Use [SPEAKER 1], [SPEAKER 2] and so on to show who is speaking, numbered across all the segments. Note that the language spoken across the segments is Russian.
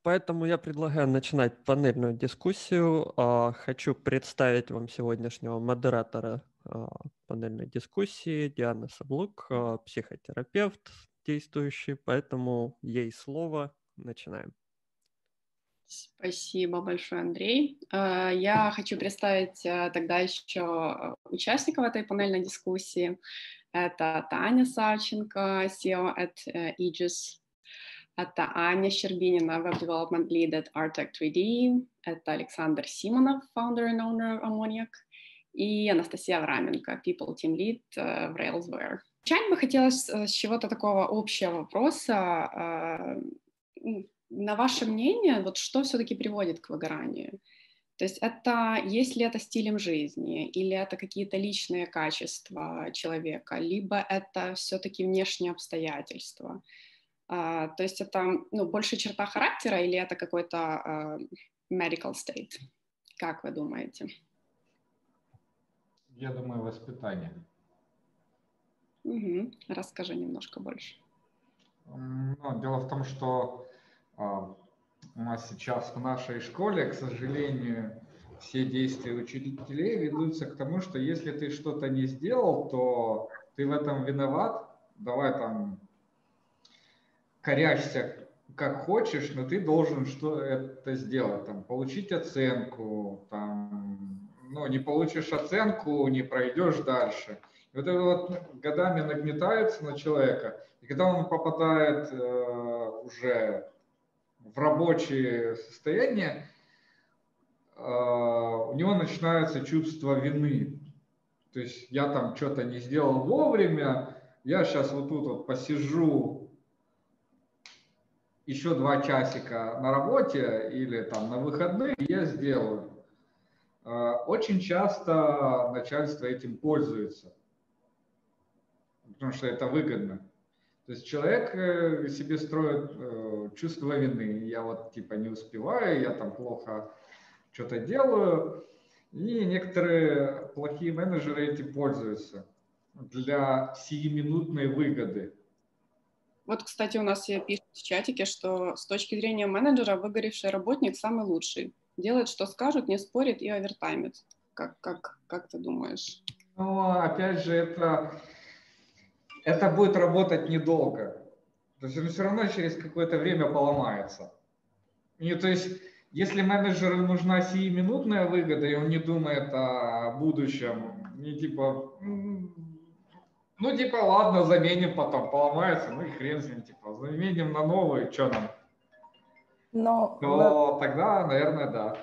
[SPEAKER 1] Поэтому я предлагаю начинать панельную дискуссию. Хочу представить вам сегодняшнего модератора панельной дискуссии Диана Саблук, психотерапевт действующий, поэтому ей слово. Начинаем.
[SPEAKER 2] Спасибо большое, Андрей. Я хочу представить тогда еще участников этой панельной дискуссии. Это Таня Савченко, SEO at Aegis. Это Аня Щербинина, Web Development Lead at Artec 3D. Это Александр Симонов, Founder and Owner Ammoniac. И Анастасия Авраменко, People Team Lead в Railsware. Начать бы хотелось с чего-то такого общего вопроса. На ваше мнение, вот что все-таки приводит к выгоранию? То есть есть ли это стилем жизни, или это какие-то личные качества человека, либо это все-таки внешние обстоятельства? То есть это больше черта характера, или это какой-то medical state? Как вы думаете?
[SPEAKER 3] Я думаю, воспитание.
[SPEAKER 2] Угу. Расскажи немножко больше.
[SPEAKER 3] Дело в том, что у нас сейчас в нашей школе, к сожалению, все действия учителей ведутся к тому, что если ты что-то не сделал, то ты в этом виноват, давай там корячься как хочешь, но ты должен это сделать, там, получить оценку, там, не получишь оценку, не пройдешь дальше. И вот это вот годами нагнетается на человека, и когда он попадает уже в рабочее состояние, у него начинается чувство вины. То есть я там что-то не сделал вовремя, я сейчас вот тут вот посижу еще 2 часика на работе или там на выходные, и я сделаю. Очень часто начальство этим пользуется, потому что это выгодно. То есть человек себе строит чувство вины. Я вот типа не успеваю, я там плохо что-то делаю. И некоторые плохие менеджеры этим пользуются для сиюминутной выгоды.
[SPEAKER 2] Вот, кстати, у нас пишут в чатике, что с точки зрения менеджера выгоревший работник самый лучший. Делает, что скажут, не спорит и овертаймит. Как ты думаешь?
[SPEAKER 3] Опять же, это будет работать недолго. То есть он все равно через какое-то время поломается. И то есть, если менеджеру нужна сиюминутная выгода, и он не думает о будущем, не типа, ладно, заменим потом, поломается, и хрен с ним, заменим на новый, что нам? То тогда, наверное, да.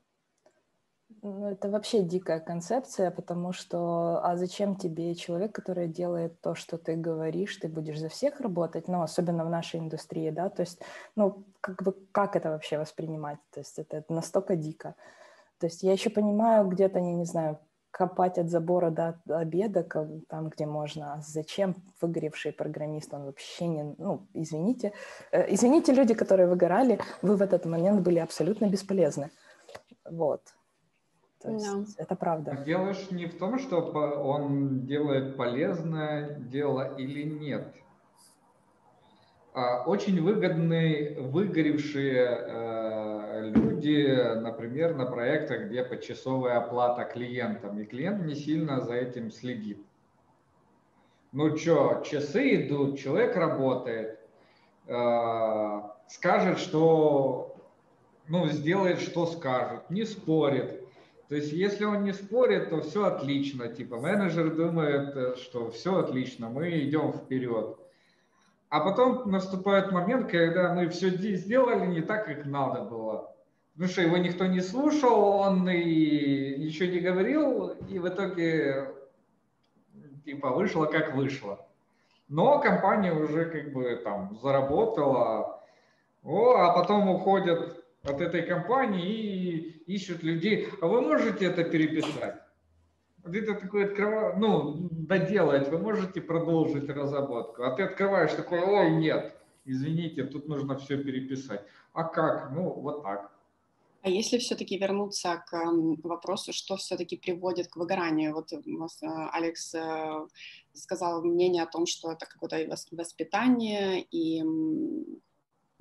[SPEAKER 4] Это вообще дикая концепция, потому что, а зачем тебе человек, который делает то, что ты говоришь, ты будешь за всех работать, особенно в нашей индустрии, да, то есть, как это вообще воспринимать, то есть это настолько дико. То есть я еще понимаю, где-то, я не знаю, копать от забора до обеда, там, где можно, а зачем выгоревший программист, он вообще не, извините, люди, которые выгорали, вы в этот момент были абсолютно бесполезны, вот. То есть это правда.
[SPEAKER 3] Дело ж не в том, что он делает полезное дело или нет. Очень выгодны выгоревшие люди, например, на проектах, где почасовая оплата клиентам, и клиент не сильно за этим следит. Часы идут, человек работает, скажет, что, сделает, что скажет, не спорит. То есть, если он не спорит, то все отлично. Менеджер думает, что все отлично, мы идем вперед. А потом наступает момент, когда мы все сделали не так, как надо было. Потому что его никто не слушал, он и ничего не говорил, и в итоге вышло, как вышло. Но компания уже заработала, а потом уходят от этой компании и ищут людей. А вы можете это переписать? Вот это такое доделать, вы можете продолжить разработку. А ты открываешь такой, ой, нет, извините, тут нужно все переписать. А как? Вот так.
[SPEAKER 2] А если все-таки вернуться к вопросу, что все-таки приводит к выгоранию? Вот Алекс сказал мнение о том, что это какое-то воспитание и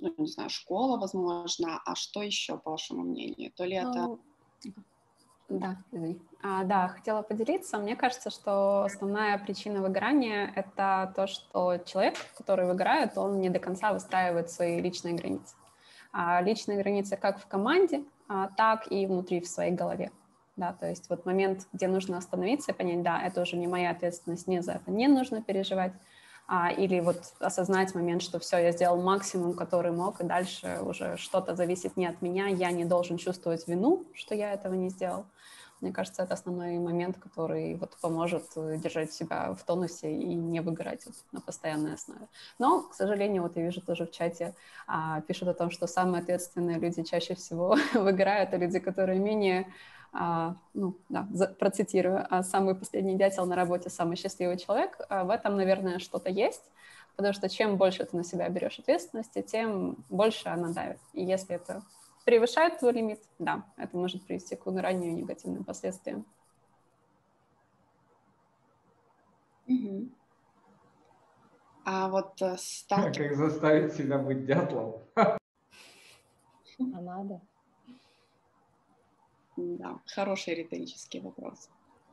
[SPEAKER 2] ну, не знаю, школа, возможно, а что еще, по вашему мнению? То ли это...
[SPEAKER 5] Да, извини. Да, хотела поделиться. Мне кажется, что основная причина выгорания — это то, что человек, который выгорает, он не до конца выстраивает свои личные границы. Личные границы как в команде, так и внутри в своей голове. Да, то есть вот момент, где нужно остановиться и понять, да, это уже не моя ответственность, мне за это не нужно переживать, или вот осознать момент, что все, я сделал максимум, который мог, и дальше уже что-то зависит не от меня, я не должен чувствовать вину, что я этого не сделал. Мне кажется, это основной момент, который вот поможет держать себя в тонусе и не выгорать вот на постоянной основе. Но, к сожалению, вот я вижу тоже в чате, пишут о том, что самые ответственные люди чаще всего выгорают, а люди, которые менее... процитирую, самый последний дятел на работе, самый счастливый человек. В этом, наверное, что-то есть, потому что чем больше ты на себя берешь ответственности, тем больше она давит. И если это превышает твой лимит, да, это может привести к выгоранию и негативным последствиям.
[SPEAKER 2] Угу. А вот
[SPEAKER 3] Как заставить себя быть дятлом?
[SPEAKER 4] Надо.
[SPEAKER 2] Да, хороший риторический вопрос.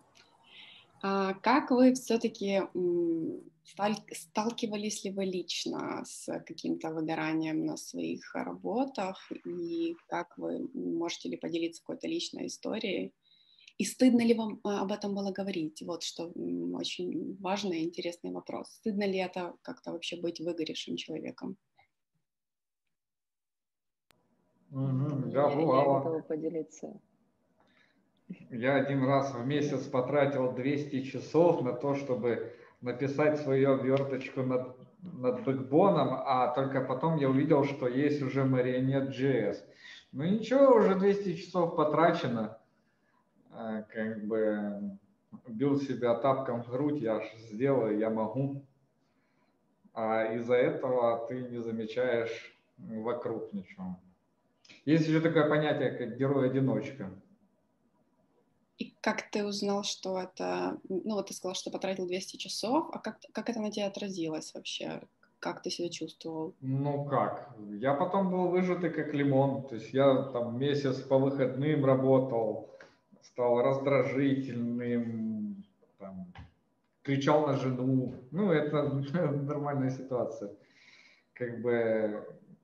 [SPEAKER 2] Как вы все-таки сталкивались ли вы лично с каким-то выгоранием на своих работах, и как вы можете ли поделиться какой-то личной историей? И стыдно ли вам об этом было говорить? Вот что очень важный и интересный вопрос. Стыдно ли это как-то вообще быть выгоревшим человеком?
[SPEAKER 3] Да,
[SPEAKER 4] Я
[SPEAKER 3] бывало.
[SPEAKER 4] готова поделиться.
[SPEAKER 3] Я один раз в месяц потратил 200 часов на то, чтобы написать свою обверточку над бэкбоном, а только потом я увидел, что есть уже Marionette.js. Ну ничего, уже 200 часов потрачено. Как бы бил себя тапком в грудь, я ж сделаю, я могу. А из-за этого ты не замечаешь вокруг ничего. Есть еще такое понятие, как герой-одиночка.
[SPEAKER 2] И как ты узнал, что это... Ну, вот ты сказал, что потратил 200 часов, а как это на тебя отразилось вообще? Как ты себя чувствовал?
[SPEAKER 3] Ну как, я потом был выжатый как лимон, то есть я там месяц по выходным работал, стал раздражительным, там, кричал на жену, ну это нормальная ситуация. Как бы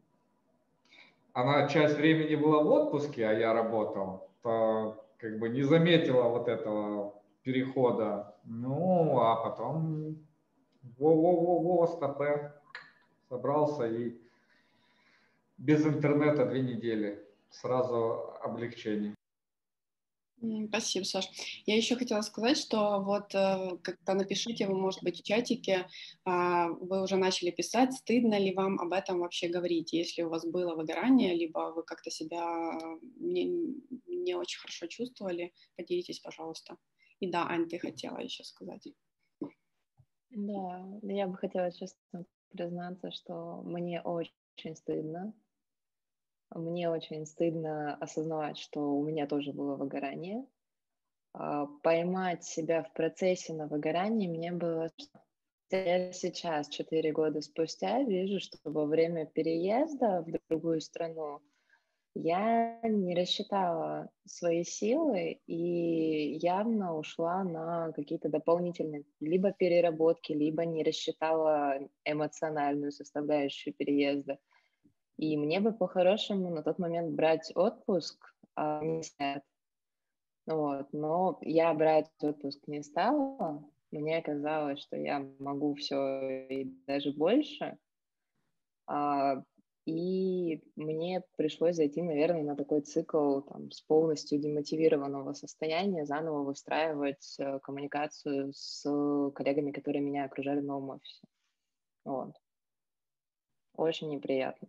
[SPEAKER 3] она часть времени была в отпуске, а я работал, то как бы не заметила вот этого перехода. Ну, а потом во-во-во-во, стопэ, собрался и без интернета 2 недели. Сразу облегчение.
[SPEAKER 2] Спасибо, Саш. Я еще хотела сказать, что вот когда напишите, вы, может быть, в чатике, вы уже начали писать, стыдно ли вам об этом вообще говорить, если у вас было выгорание, либо вы как-то себя не очень хорошо чувствовали, поделитесь, пожалуйста. И да, Ань, ты хотела еще сказать.
[SPEAKER 4] Да, я бы хотела честно признаться, что мне очень стыдно. Мне очень стыдно осознавать, что у меня тоже было выгорание. Поймать себя в процессе на выгорании мне было... Я сейчас, 4 года спустя, вижу, что во время переезда в другую страну я не рассчитала свои силы и явно ушла на какие-то дополнительные либо переработки, либо не рассчитала эмоциональную составляющую переезда. И мне бы по-хорошему на тот момент брать отпуск, а не снять. Вот. Но я брать отпуск не стала. Мне казалось, что я могу все и даже больше. И мне пришлось зайти, наверное, на такой цикл там, с полностью демотивированного состояния, заново выстраивать коммуникацию с коллегами, которые меня окружали в новом офисе. Вот. Очень неприятно.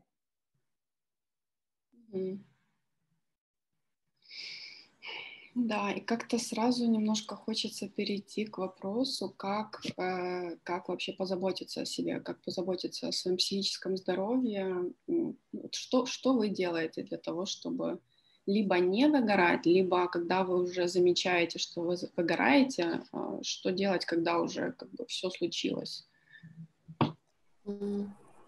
[SPEAKER 2] Да, и как-то сразу немножко хочется перейти к вопросу, как вообще позаботиться о себе, как позаботиться о своем психическом здоровье. Что вы делаете для того, чтобы либо не выгорать, либо когда вы уже замечаете, что вы выгораете, что делать, когда уже как бы все случилось?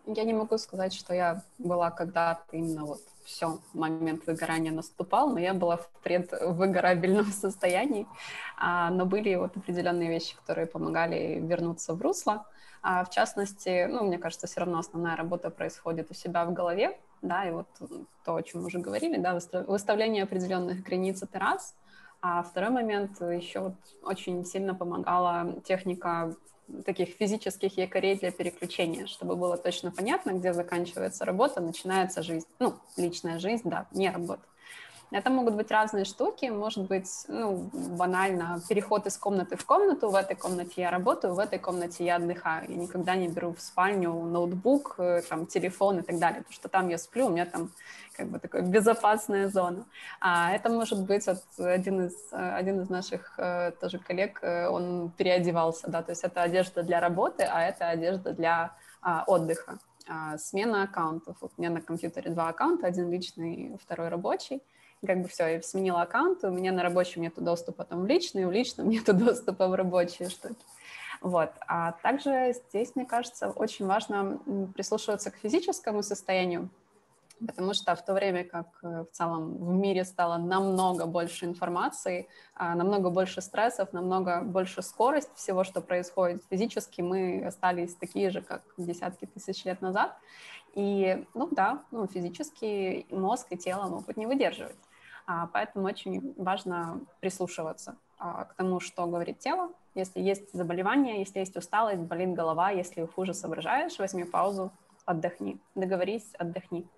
[SPEAKER 5] Я не могу сказать, что я была когда-то именно вот все, момент выгорания наступал, но я была в предвыгорабельном состоянии, но были вот определенные вещи, которые помогали вернуться в русло. В частности, ну, мне кажется, все равно основная работа происходит у себя в голове, да, и вот то, о чем мы уже говорили, да, выставление определенных границ — это раз. А второй момент еще вот очень сильно помогала техника таких физических якорей для переключения, чтобы было точно понятно, где заканчивается работа, начинается жизнь, ну, личная жизнь, да, не работа. Это могут быть разные штуки, может быть, ну, банально переход из комнаты в комнату, в этой комнате я работаю, в этой комнате я отдыхаю, я никогда не беру в спальню ноутбук, там, телефон и так далее, потому что там я сплю, у меня там как бы такая безопасная зона. Это может быть один из наших тоже коллег, он переодевался, да, то есть это одежда для работы, а это одежда для отдыха. Смена аккаунтов. Вот у меня на компьютере 2 аккаунта, один личный, второй рабочий. Как бы все, я сменила аккаунт, у меня на рабочем нету доступа там в личный, в личном нету доступа в рабочие штуки. Вот. А также здесь, мне кажется, очень важно прислушиваться к физическому состоянию, потому что в то время как в целом в мире стало намного больше информации, намного больше стрессов, намного больше скорость всего, что происходит физически, мы остались такие же, как десятки тысяч лет назад. И, ну да, физически мозг и тело могут не выдерживать. Поэтому очень важно прислушиваться к тому, что говорит тело. Если есть заболевание, если есть усталость, болит голова, если хуже соображаешь, возьми паузу, отдохни, договорись, отдохни.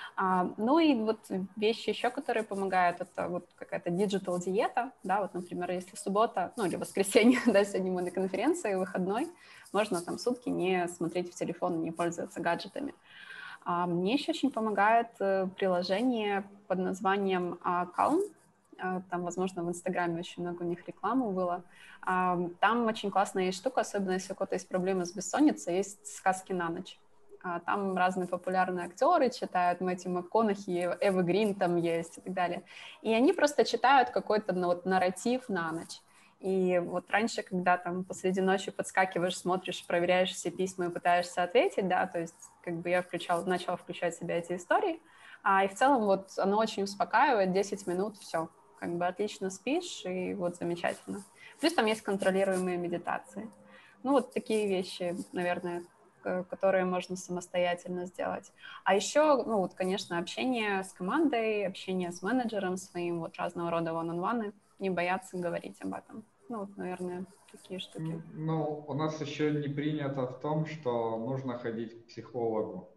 [SPEAKER 5] Ну и вот вещи еще, которые помогают, это вот какая-то диджитал-диета, да, вот, например, если суббота, ну или воскресенье, да, сегодня мы на конференции, выходной, можно там сутки не смотреть в телефон, не пользоваться гаджетами. Мне еще очень помогает приложение под названием Calm. Там, возможно, в Инстаграме очень много у них рекламы было. Там очень классная есть штука, особенно если у кого-то есть проблемы с бессонницей, есть сказки на ночь. Там разные популярные актеры читают, Мэтью МакКонахи, Эва Грин там есть и так далее. И они просто читают какой-то вот нарратив на ночь. И вот раньше, когда там посреди ночи подскакиваешь, смотришь, проверяешь все письма и пытаешься ответить, да, то есть как бы я начала включать в себя эти истории, и в целом вот оно очень успокаивает, 10 минут, все, как бы отлично спишь, и вот замечательно. Плюс там есть контролируемые медитации. Ну вот такие вещи, наверное, которые можно самостоятельно сделать. А еще, ну вот, конечно, общение с командой, общение с менеджером своим, вот разного рода one-on-one, не бояться говорить об этом. Ну вот, наверное, такие штуки.
[SPEAKER 3] Ну, у нас еще не принято в том, что нужно ходить к психологу.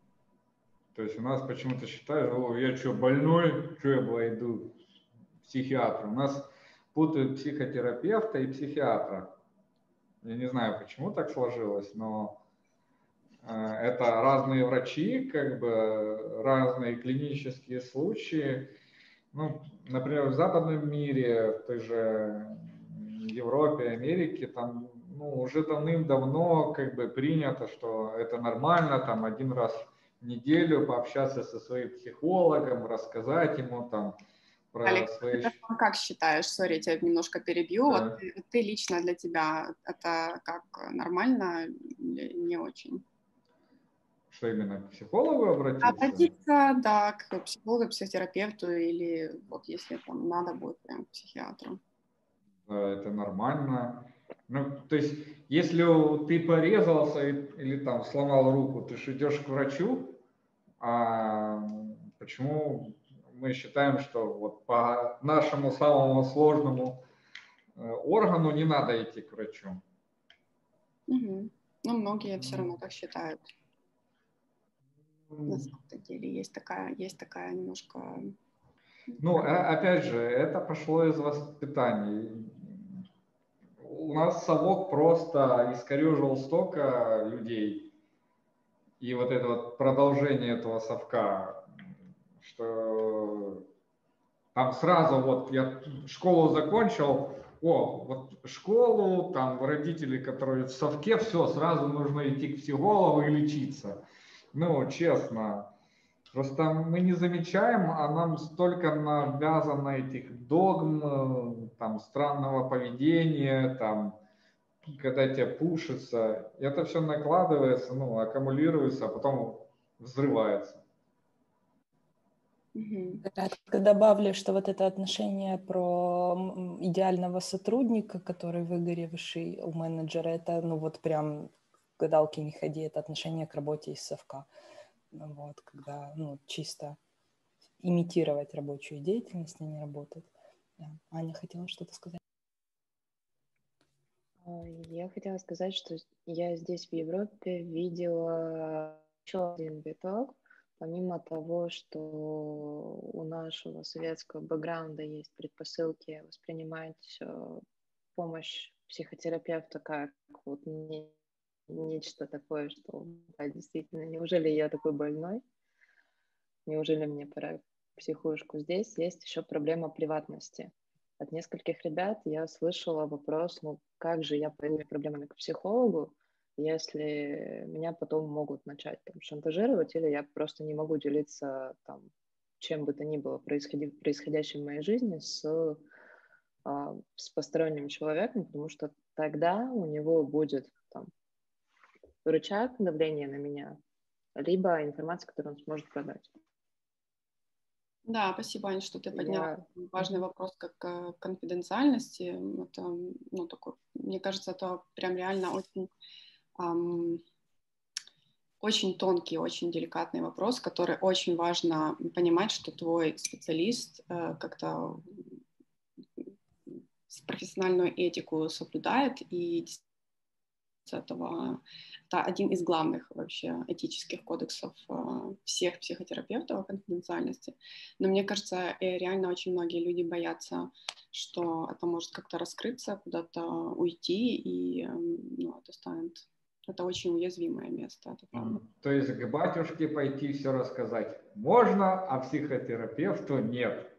[SPEAKER 3] То есть у нас почему-то считают, я что, больной, что я пойду к психиатру. У нас путают психотерапевта и психиатра. Я не знаю, почему так сложилось, но это разные врачи, как бы разные клинические случаи. Ну, например, в западном мире, в той же Европе, Америке, там уже давным-давно как бы принято, что это нормально, там один раз в неделю пообщаться со своим психологом, рассказать ему там про
[SPEAKER 2] Алекс,
[SPEAKER 3] свои...
[SPEAKER 2] как считаешь, сори, я тебя немножко перебью,
[SPEAKER 3] Да.
[SPEAKER 2] вот ты лично для тебя это как нормально или не очень?
[SPEAKER 3] Что именно, к психологу обратиться?
[SPEAKER 2] Обратиться, да, к психологу, психотерапевту или вот если там надо будет прям к психиатру.
[SPEAKER 3] Это нормально. Ну, то есть, если ты порезался или там сломал руку, ты же идешь к врачу, а почему мы считаем, что вот по нашему самому сложному органу не надо идти к врачу?
[SPEAKER 2] Угу. Ну, многие все равно так считают. На самом деле есть такая немножко...
[SPEAKER 3] Ну, опять же, это пошло из воспитания. У нас совок просто искорежил столько людей. И вот это вот продолжение этого совка, что там сразу вот я школу закончил, вот школу, там родители, которые в совке, все, сразу нужно идти к психологу и лечиться. Ну, честно, просто мы не замечаем, а нам столько навязано этих догм, там, странного поведения, там, когда тебе пушится, это все накладывается, ну, аккумулируется, а потом взрывается.
[SPEAKER 4] Кратко добавлю, что вот это отношение про идеального сотрудника, который выгоревший у менеджера, это, ну, вот прям гадалки не ходи, это отношение к работе из совка. Вот, когда, ну, чисто имитировать рабочую деятельность, а не работать. Да. Аня хотела что-то сказать?
[SPEAKER 6] Я хотела сказать, что я здесь в Европе видела еще один виток. Помимо того, что у нашего советского бэкграунда есть предпосылки воспринимать помощь психотерапевта как вот нечто такое, что да, действительно, неужели я такой больной? Неужели мне пора в психушку? Здесь есть еще проблема приватности. От нескольких ребят я слышала вопрос, ну как же я по этими проблемами к психологу, если меня потом могут начать там шантажировать, или я просто не могу делиться там чем бы то ни было происходящим в моей жизни с посторонним человеком, потому что тогда у него будет там рычаг давления на меня, либо информация, которую он сможет продать.
[SPEAKER 2] Да, спасибо, Аня, что ты подняла важный вопрос как конфиденциальности. Это, ну, такой, мне кажется, это прям реально очень, очень тонкий, очень деликатный вопрос, который очень важно понимать, что твой специалист как-то профессиональную этику соблюдает, и этого это один из главных вообще этических кодексов всех психотерапевтов о конфиденциальности. Но мне кажется, реально очень многие люди боятся, что это может как-то раскрыться, куда-то уйти, и ну, это станет... Это очень уязвимое место. Это
[SPEAKER 3] То есть к батюшке пойти все рассказать можно, а психотерапевту нет.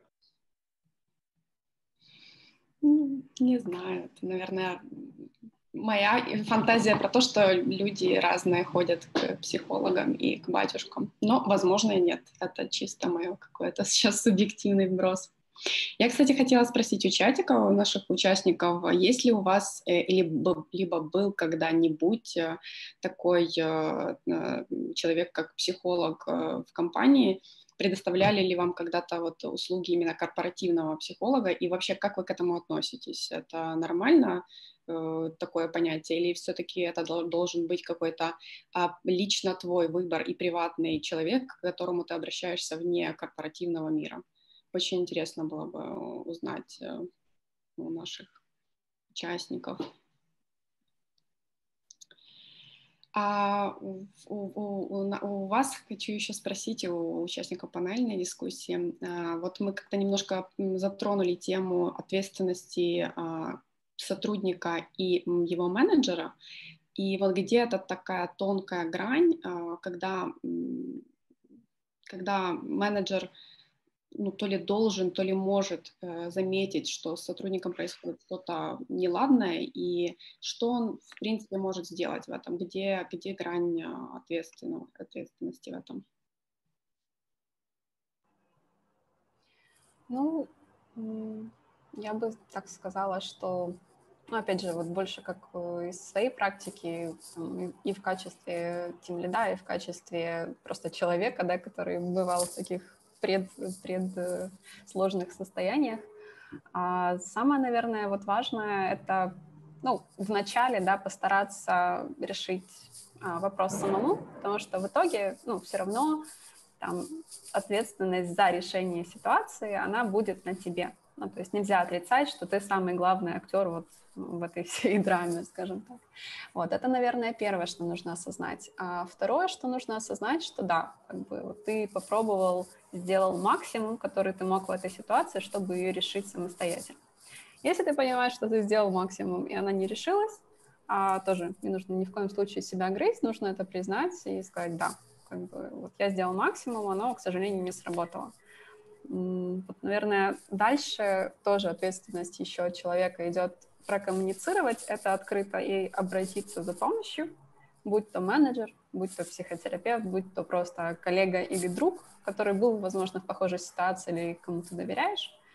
[SPEAKER 2] Не знаю, это, наверное, моя фантазия про то, что люди разные ходят к психологам и к батюшкам. Но, возможно, и нет. Это чисто мое какое-то сейчас субъективный вброс. Я, кстати, хотела спросить у чатика, у наших участников, есть ли у вас либо был когда-нибудь такой человек, как психолог в компании, предоставляли ли вам когда-то вот услуги именно корпоративного психолога, и вообще как вы к этому относитесь? Это нормально, такое понятие, или все-таки это должен быть какой-то лично твой выбор и приватный человек, к которому ты обращаешься вне корпоративного мира? Очень интересно было бы узнать у наших участников. А у вас хочу еще спросить, у участников панельной дискуссии. Вот мы как-то немножко затронули тему ответственности сотрудника и его менеджера. И вот где это такая тонкая грань, когда менеджер ну, то ли должен, то ли может заметить, что с сотрудником происходит что-то неладное, и что он, в принципе, может сделать в этом, где грань ответственности в этом?
[SPEAKER 5] Ну, я бы так сказала, что, ну, опять же, вот больше как из своей практики, и в качестве тимлида, и в качестве просто человека, да, который бывал в таких сложных состояниях. А самое, наверное, вот важное — это, ну, вначале, да, постараться решить вопрос самому, потому что в итоге, ну, все равно там ответственность за решение ситуации, она будет на тебе. Ну, то есть нельзя отрицать, что ты самый главный актер вот в этой всей драме, скажем так. Вот, это, наверное, первое, что нужно осознать. А второе, что нужно осознать, что да, как бы вот ты попробовал, сделал максимум, который ты мог в этой ситуации, чтобы ее решить самостоятельно. Если ты понимаешь, что ты сделал максимум, и она не решилась, тоже не нужно ни в коем случае себя грызть, нужно это признать и сказать, да, как бы вот я сделал максимум, оно, к сожалению, не сработало. Вот, наверное, дальше тоже ответственность еще от человека идет прокоммуницировать это открыто и обратиться за помощью, будь то менеджер, будь то психотерапевт, будь то просто коллега или друг, который был, возможно, в похожей ситуации или кому ты доверяешь.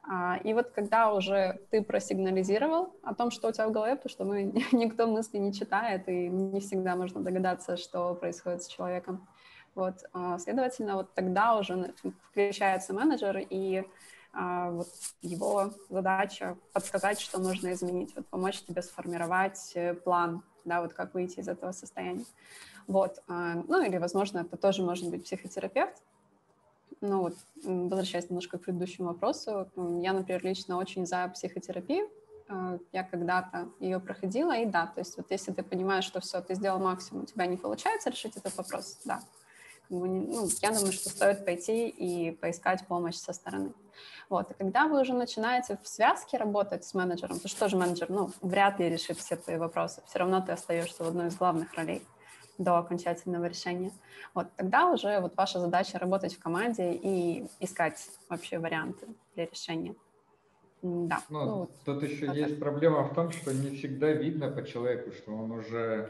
[SPEAKER 5] И вот когда уже ты просигнализировал о том, что у тебя в голове, потому что никто мысли не читает, и не всегда можно догадаться, что происходит с человеком. Вот, следовательно, вот тогда уже включается менеджер, и вот его задача подсказать, что нужно изменить, вот помочь тебе сформировать план, да, вот как выйти из этого состояния. Вот, ну или, возможно, это тоже может быть психотерапевт. Ну вот, возвращаясь немножко к предыдущему вопросу, я, например, лично очень за психотерапию. Я когда-то ее проходила, и да, то есть вот если ты понимаешь, что все, ты сделал максимум, у тебя не получается решить этот вопрос, да, ну, я думаю, что стоит пойти и поискать помощь со стороны. Вот, и когда вы уже начинаете в связке работать с менеджером, то что же менеджер, ну, вряд ли решит все твои вопросы, все равно ты остаешься в одной из главных ролей до окончательного решения. Вот тогда уже вот ваша задача работать в команде и искать вообще варианты для решения. Да.
[SPEAKER 3] Ну, тут еще есть проблема в том, что не всегда видно по человеку, что он уже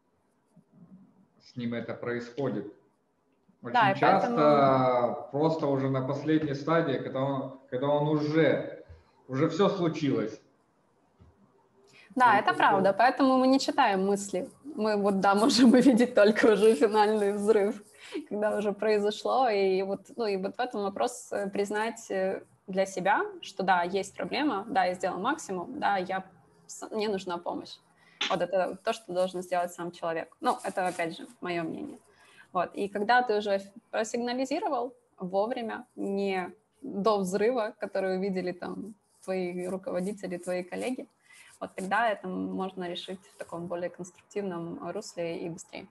[SPEAKER 3] с ним это происходит. Очень
[SPEAKER 5] да,
[SPEAKER 3] часто
[SPEAKER 5] поэтому...
[SPEAKER 3] просто уже на последней стадии, когда он уже все случилось.
[SPEAKER 5] Да, это правда, поэтому мы не читаем мысли. Мы вот, да, можем увидеть только уже финальный взрыв, когда уже произошло. И вот, ну, и вот в этом вопрос признать для себя, что да, есть проблема, да, я сделал максимум, да, мне нужна помощь. Вот это то, что должен сделать сам человек. Ну, это, опять же, мое мнение. Вот. И когда ты уже просигнализировал вовремя, не до взрыва, который увидели там твои руководители, твои коллеги, вот тогда это можно решить в таком более конструктивном русле и быстрее.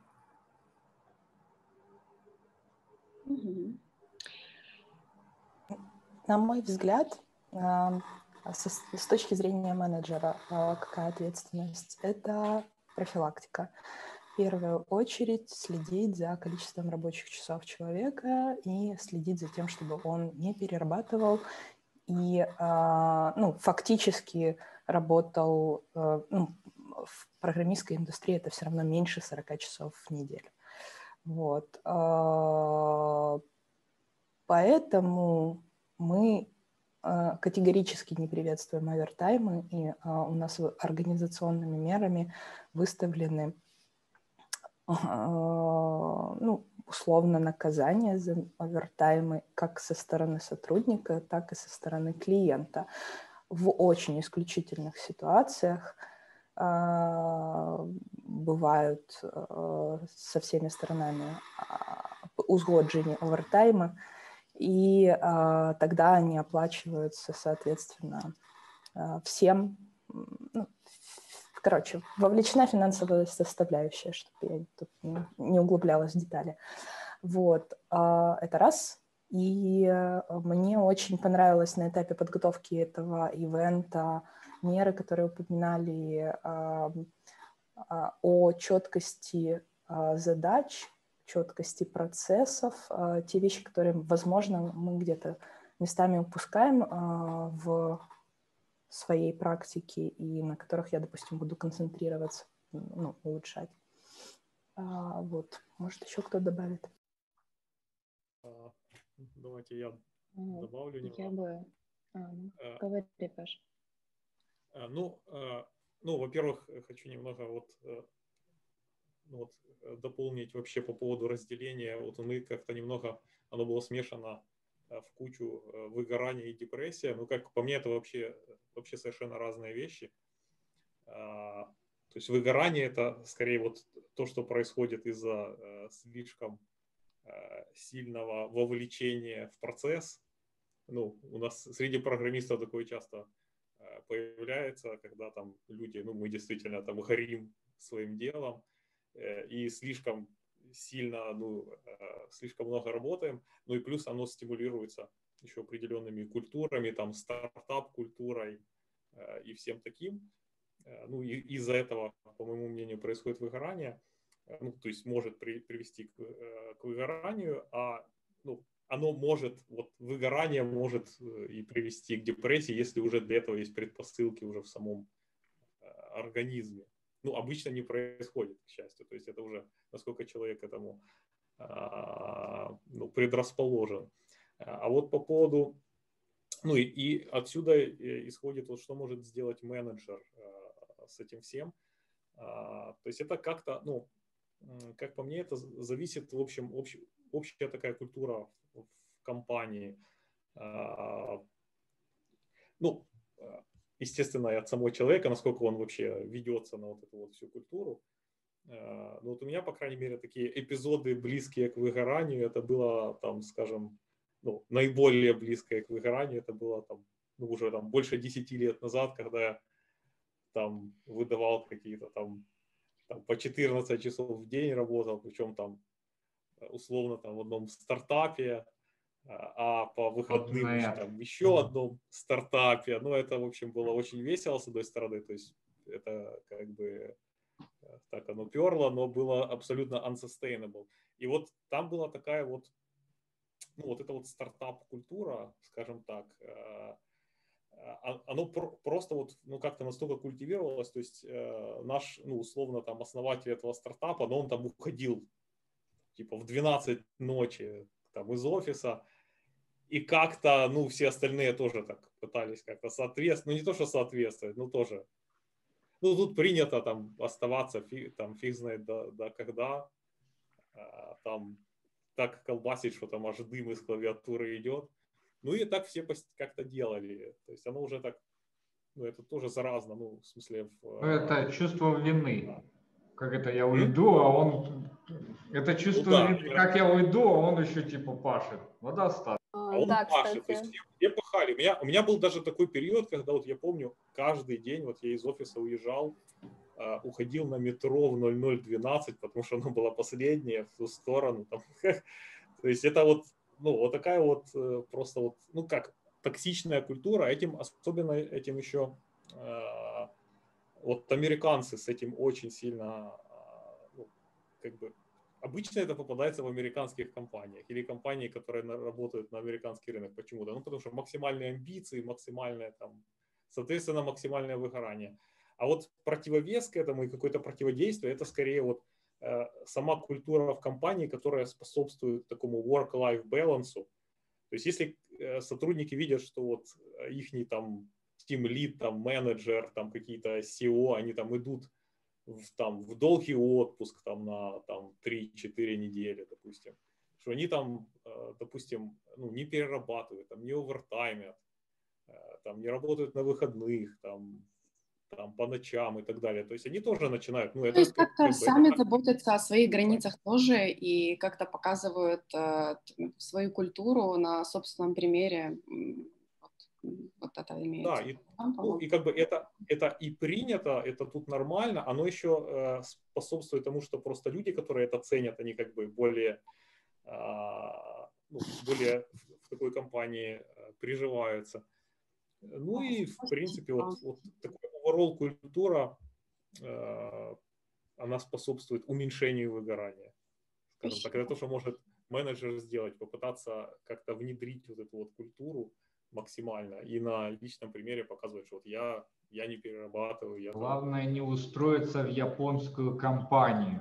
[SPEAKER 4] На мой взгляд, с точки зрения менеджера, какая ответственность? Это профилактика. В первую очередь следить за количеством рабочих часов человека и следить за тем, чтобы он не перерабатывал и фактически работал, в программистской индустрии это все равно меньше 40 часов в неделю. Вот. Поэтому мы категорически не приветствуем овертаймы, и у нас организационными мерами выставлены условно наказание за овертаймы как со стороны сотрудника, так и со стороны клиента. В очень исключительных ситуациях бывают со всеми сторонами узгоджения овертайма, и тогда они оплачиваются, соответственно, всем. Короче, вовлечена финансовая составляющая, чтобы я тут не углублялась в детали. Вот, это раз. И мне очень понравилось на этапе подготовки этого ивента меры, которые упоминали о четкости задач, четкости процессов, те вещи, которые, возможно, мы где-то местами упускаем в своей практике и на которых я, допустим, буду концентрироваться, улучшать. Вот, может, еще кто добавит?
[SPEAKER 7] Давайте я добавлю немного.
[SPEAKER 6] Говори, Паш.
[SPEAKER 7] Во-первых, хочу немного дополнить вообще по поводу разделения. Вот мы как-то немного, оно было смешано в кучу выгорания и депрессия. Ну, как по мне, это вообще совершенно разные вещи. То есть выгорание – это скорее вот то, что происходит из-за слишком сильного вовлечения в процесс. Ну, у нас среди программистов такое часто появляется, когда там люди, мы действительно там горим своим делом и слишком сильно, слишком много работаем, и плюс оно стимулируется еще определенными культурами, там стартап-культурой и всем таким. И из-за этого, по моему мнению, происходит выгорание, то есть может привести к выгоранию, оно может, выгорание может и привести к депрессии, если уже для этого есть предпосылки уже в самом организме. Обычно не происходит, к счастью. То есть это уже насколько человек к этому предрасположен. А вот по поводу Ну и отсюда исходит, вот, что может сделать менеджер с этим всем. То есть это как-то, ну, как по мне, это зависит, в общем, общая такая культура в компании. Ну, естественно, и от самого человека, насколько он вообще ведется на вот эту вот всю культуру. Но вот у меня, по крайней мере, такие эпизоды, близкие к выгоранию, это было, там, скажем, ну, наиболее близкое к выгоранию, это было там, ну, уже там больше 10 лет назад, когда я там выдавал какие-то там по 14 часов в день работал, причем там условно там в одном стартапе, а по выходным еще, там, еще одном стартапе. Ну, это, в общем, было очень весело, с одной стороны, то есть это как бы так оно перло, но было абсолютно unsustainable. И вот там была такая вот, ну, вот эта вот стартап-культура, скажем так, оно просто вот, ну, как-то настолько культивировалось, то есть наш, ну, условно, там, основатель этого стартапа, но он там уходил, типа, в 12 ночи, там, из офиса, и как-то, ну, все остальные тоже так пытались как-то соответствовать, ну, не то, что соответствовать, но тоже. Ну, тут принято там оставаться, там, фиг знает до когда, там, так колбасить, что там аж дым из клавиатуры идет. Ну, и так все как-то делали. То есть оно уже так, ну, это тоже заразно, ну, в смысле...
[SPEAKER 3] Ну, это чувство вины. Как это я
[SPEAKER 7] М?
[SPEAKER 3] уйду, а он... Это чувство
[SPEAKER 7] Ну, да,
[SPEAKER 3] вины. Как я уйду, а он еще типа пашет. Вода ставит.
[SPEAKER 7] а он
[SPEAKER 5] Да,
[SPEAKER 7] пашет. То
[SPEAKER 5] кстати.
[SPEAKER 7] есть все пахали. У меня был даже такой период, когда вот я помню, каждый день вот я из офиса уезжал, уходил на метро в 00:12, потому что оно было последнее в ту сторону. Там. То есть это вот, ну, вот такая вот просто вот, ну как, токсичная культура. Особенно этим еще вот американцы с этим очень сильно, ну, как бы, обычно это попадается в американских компаниях или компании, которые работают на американский рынок. Почему-то. Ну, потому что максимальные амбиции, максимальное там, соответственно, максимальное выгорание. А вот противовес к этому и какое-то противодействие, это скорее вот сама культура в компании, которая способствует такому work-life balance. То есть если сотрудники видят, что вот их там team lead, там менеджер, там какие-то SEO, они там идут в долгий отпуск там на там, 3-4 недели, допустим, что они там, допустим, ну, не перерабатывают, там, не овертаймят, там, не работают на выходных, там по ночам и так далее. То есть они тоже начинают, ну,
[SPEAKER 2] То
[SPEAKER 7] это
[SPEAKER 2] есть как-то
[SPEAKER 7] как бы
[SPEAKER 2] сами
[SPEAKER 7] это...
[SPEAKER 2] заботятся о своих границах тоже и как-то показывают свою культуру на собственном примере. Вот это
[SPEAKER 7] Да,
[SPEAKER 2] имеется.
[SPEAKER 7] ну, и как бы это и принято, это тут нормально, оно еще способствует тому, что просто люди, которые это ценят, они как бы более, ну, более в такой компании приживаются. Ну и, в принципе, вот такая overall культура, она способствует уменьшению выгорания. Скажем так, это то, что может менеджер сделать, попытаться как-то внедрить вот эту вот культуру максимально и на личном примере показывать, что вот я не перерабатываю.
[SPEAKER 3] Главное не устроиться в японскую компанию.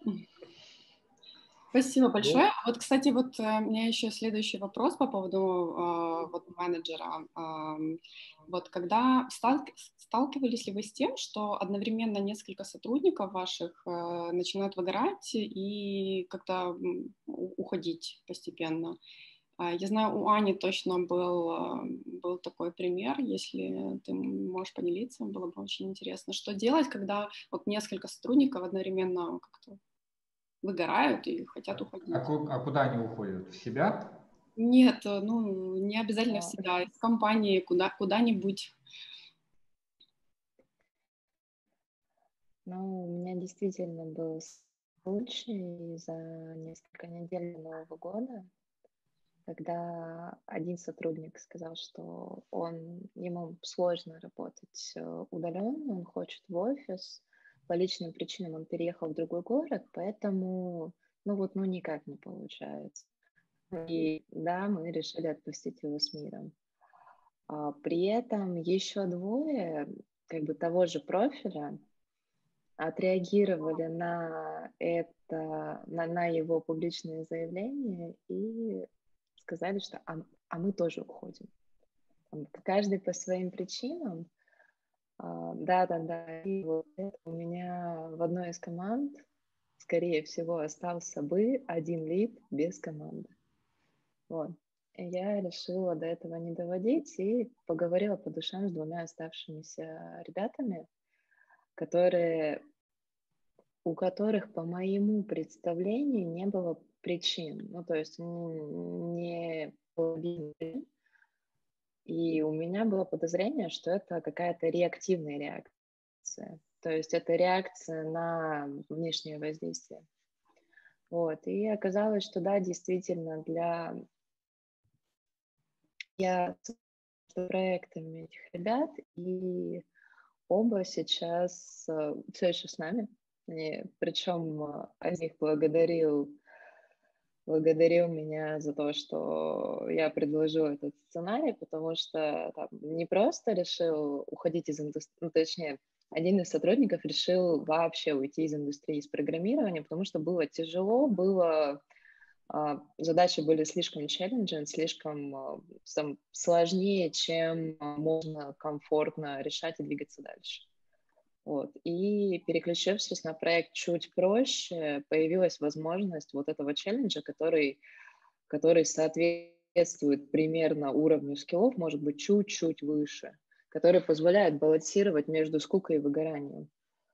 [SPEAKER 2] Спасибо большое. Вот, кстати, вот у меня еще следующий вопрос по поводу вот менеджера. Вот когда сталкивались ли вы с тем, что одновременно несколько сотрудников ваших начинают выгорать и как-то уходить постепенно? Я знаю, у Ани точно был такой пример. Если ты можешь поделиться, было бы очень интересно. Что делать, когда вот несколько сотрудников одновременно как-то выгорают и хотят уходить?
[SPEAKER 3] А куда они уходят? В себя?
[SPEAKER 2] Нет, ну, не обязательно в себя, из компании куда-нибудь.
[SPEAKER 6] Ну, у меня действительно был случай за несколько недель до Нового года, когда один сотрудник сказал, что ему сложно работать удаленно, он хочет в офис. По личным причинам он переехал в другой город, поэтому, ну никак не получается. И да, мы решили отпустить его с миром. При этом еще двое, как бы того же профиля, отреагировали на это, на его публичное заявление и сказали, что а мы тоже уходим. каждый по своим причинам. Да. И вот у меня в одной из команд, скорее всего, остался бы один лид без команды. Вот. И я решила до этого не доводить и поговорила по душам с 2 оставшимися ребятами, у которых, по моему представлению, не было причин. Ну, то есть не было причин. И у меня было подозрение, что это какая-то реактивная реакция. То есть это реакция на внешнее воздействие. Вот. И оказалось, что да, действительно, я с проектами этих ребят, и оба сейчас все еще с нами. Причем один их благодарил меня за то, что я предложила этот сценарий, потому что там не просто решил уходить из индустрии, ну, точнее, один из сотрудников решил вообще уйти из индустрии из программирования, потому что было тяжело, задачи были слишком challenging, слишком сложнее, чем можно комфортно решать и двигаться дальше. Вот. И переключившись на проект чуть проще, появилась возможность вот этого челленджа, который соответствует примерно уровню скиллов, может быть, чуть-чуть выше, который позволяет балансировать между скукой и выгоранием.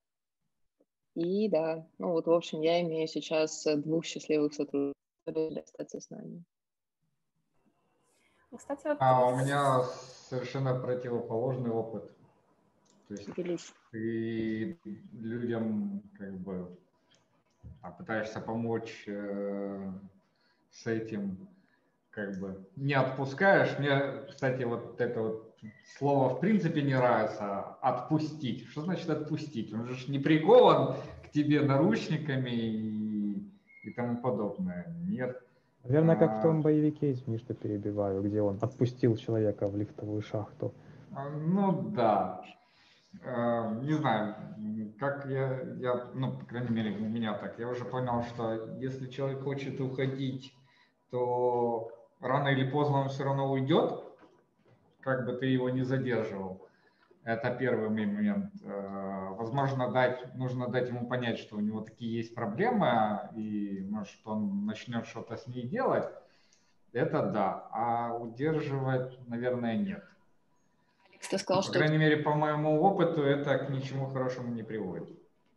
[SPEAKER 6] И да, ну вот, в общем, я имею сейчас 2 счастливых сотрудников, которые остаться с нами.
[SPEAKER 5] Кстати, вот...
[SPEAKER 3] У меня совершенно противоположный опыт. То есть
[SPEAKER 6] Делись.
[SPEAKER 3] ты людям как бы пытаешься помочь с этим, как бы не отпускаешь. Мне, кстати, вот это вот слово в принципе не нравится. Отпустить. Что значит отпустить? Он же не прикован к тебе наручниками и тому подобное. Нет.
[SPEAKER 8] Наверное, как в том боевике, извини, что перебиваю, где он отпустил человека в лифтовую шахту.
[SPEAKER 3] Ну да. Не знаю, как я, ну, по крайней мере, у меня так. Я уже понял, что если человек хочет уходить, то рано или поздно он все равно уйдет, как бы ты его не задерживал. Это первый момент. Возможно, нужно дать ему понять, что у него такие есть проблемы, и, может, он начнет что-то с ней делать. Это да. А удерживать, наверное, нет.
[SPEAKER 2] Ты сказал,
[SPEAKER 3] По крайней мере, по моему опыту, это к ничему хорошему не приводит.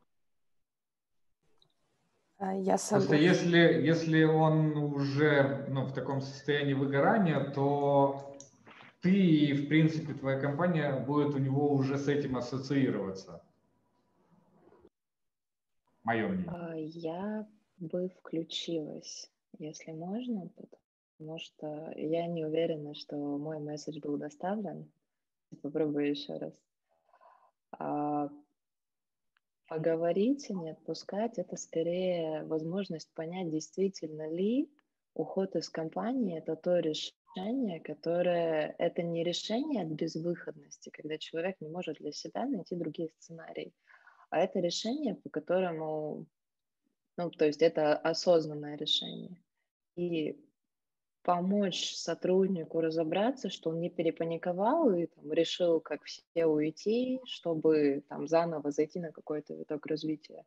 [SPEAKER 4] Я
[SPEAKER 3] Просто если он уже в таком состоянии выгорания, то ты и, в принципе, твоя компания будет у него уже с этим ассоциироваться. Мое мнение.
[SPEAKER 6] Я бы включилась, если можно, потому что я не уверена, что мой месседж был доставлен. Попробую еще раз. Поговорить и не отпускать — это скорее возможность понять, действительно ли уход из компании — это то решение, которое... Это не решение от безвыходности, когда человек не может для себя найти другие сценарии, а это решение, по которому... Ну, то есть это осознанное решение. И помочь сотруднику разобраться, что он не перепаниковал и там, решил, как все, уйти, чтобы там заново зайти на какой-то виток развития.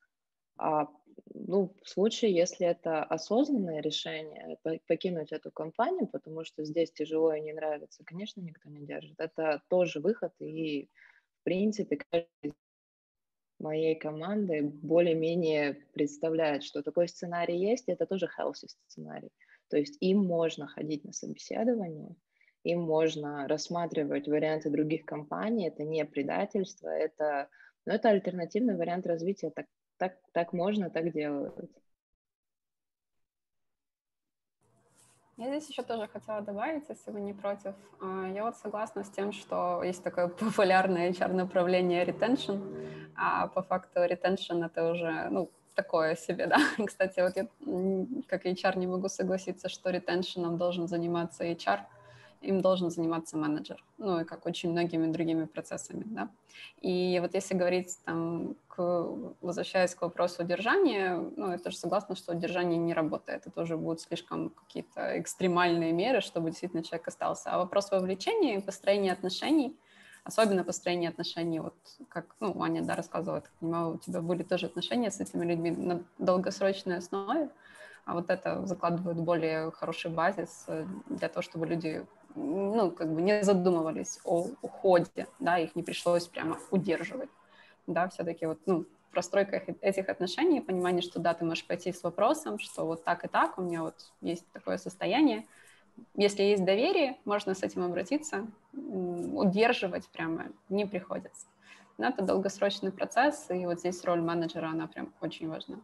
[SPEAKER 6] В случае, если это осознанное решение, покинуть эту компанию, потому что здесь тяжело и не нравится, конечно, никто не держит. Это тоже выход, и, в принципе, каждый моей команды более-менее представляет, что такой сценарий есть, и это тоже healthy сценарий. То есть им можно ходить на собеседование, им можно рассматривать варианты других компаний, это не предательство, это альтернативный вариант развития, так можно, так делают.
[SPEAKER 5] Я здесь еще тоже хотела добавить, если вы не против. Я вот согласна с тем, что есть такое популярное HR-направление retention, а по факту retention — это уже, такое себе, да. Кстати, вот я как HR не могу согласиться, что ретеншеном должен заниматься HR. им должен заниматься менеджер, ну и как очень многими другими процессами, да. И вот если говорить там, возвращаясь к вопросу удержания, ну я тоже согласна, что удержание не работает, это тоже будут слишком какие-то экстремальные меры, чтобы действительно человек остался. А вопрос вовлечения и построения отношений, особенно построение отношений, вот как, ну, Аня, да, рассказывала, я так понимаю, у тебя были тоже отношения с этими людьми на долгосрочной основе, а вот это закладывает более хороший базис для того, чтобы люди, ну, как бы не задумывались о уходе, да, их не пришлось прямо удерживать, да, все-таки вот, ну, простройка этих отношений, понимание, что да, ты можешь пойти с вопросом, что вот так и так, у меня вот есть такое состояние, если есть доверие, можно с этим обратиться, удерживать прямо не приходится. Но это долгосрочный процесс, и вот здесь роль менеджера, она прям очень важна.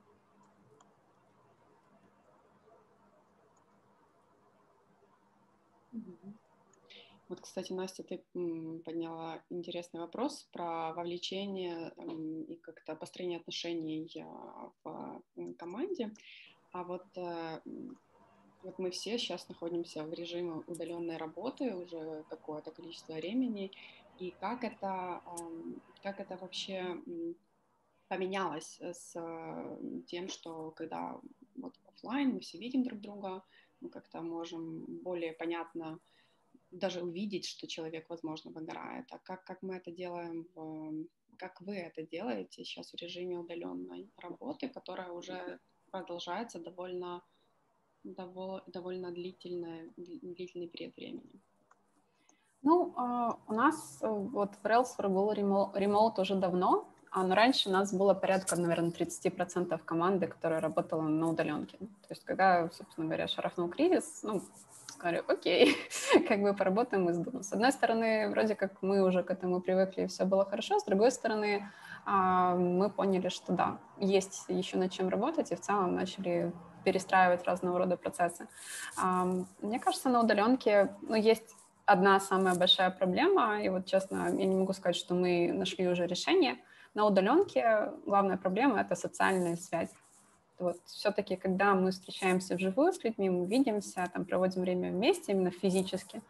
[SPEAKER 2] Вот, кстати, Настя, ты подняла интересный вопрос про вовлечение и как-то построение отношений в команде. А вот мы все сейчас находимся в режиме удаленной работы уже какое-то количество времени. И как это вообще поменялось с тем, что когда вот офлайн мы все видим друг друга, мы как-то можем более понятно даже увидеть, что человек, возможно, выгорает. А как мы это делаем, как вы это делаете сейчас в режиме удаленной работы, которая уже продолжается довольно длительный период времени?
[SPEAKER 5] Ну, у нас вот в Railsware был ремоут уже давно, но раньше у нас было порядка, наверное, 30% команды, которая работала на удаленке. То есть когда, собственно говоря, шарахнул кризис, ну, сказали, окей, как бы поработаем из дома. С одной стороны, вроде как мы уже к этому привыкли, и все было хорошо. С другой стороны, мы поняли, что да, есть еще над чем работать, и в целом начали перестраивать разного рода процессы. Мне кажется, на удаленке, ну, есть одна самая большая проблема, и вот, честно, я не могу сказать, что мы нашли уже решение. На удаленке главная проблема — это социальная связь. Вот все-таки, когда мы встречаемся вживую с людьми, мы видимся, там, проводим время вместе, именно физически,